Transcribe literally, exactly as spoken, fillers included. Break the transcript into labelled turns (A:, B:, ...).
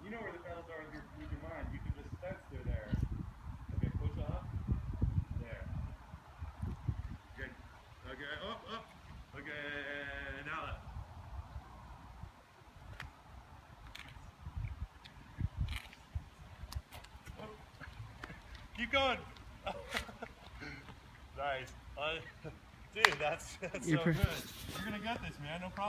A: You know where the pedals are with your, with your mind. You can just sense they're there. Okay, push up. There. Good. Okay, up, up. Okay, now left. Oh. Keep going. Nice. Uh, dude, that's, that's so good. You're gonna get this, man. No problem.